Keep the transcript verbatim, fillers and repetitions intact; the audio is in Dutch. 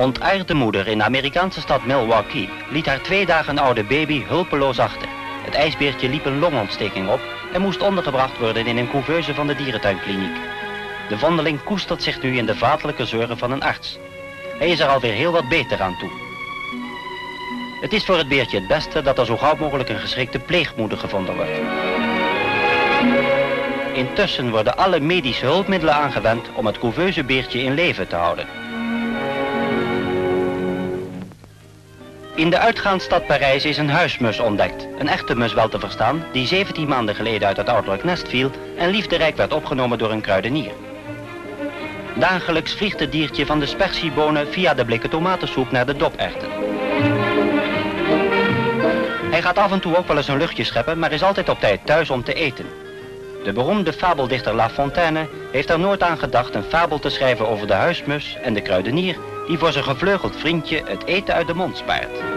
ontaarde moeder in de Amerikaanse stad Milwaukee liet haar twee dagen oude baby hulpeloos achter. Het ijsbeertje liep een longontsteking op en moest ondergebracht worden in een couveuse van de dierentuinkliniek. De vondeling koestert zich nu in de vaderlijke zorgen van een arts. Hij is er alweer heel wat beter aan toe. Het is voor het beertje het beste dat er zo gauw mogelijk een geschikte pleegmoeder gevonden wordt. Intussen worden alle medische hulpmiddelen aangewend om het couveuse beertje in leven te houden. In de uitgaansstad Parijs is een huismus ontdekt. Een echte mus wel te verstaan, die zeventien maanden geleden uit het ouderlijk nest viel en liefderijk werd opgenomen door een kruidenier. Dagelijks vliegt het diertje van de spersiebonen via de blikken tomatensoep naar de doperwten. Hij gaat af en toe ook wel eens een luchtje scheppen, maar is altijd op tijd thuis om te eten. De beroemde fabeldichter La Fontaine heeft er nooit aan gedacht een fabel te schrijven over de huismus en de kruidenier die voor zijn gevleugeld vriendje het eten uit de mond spaart.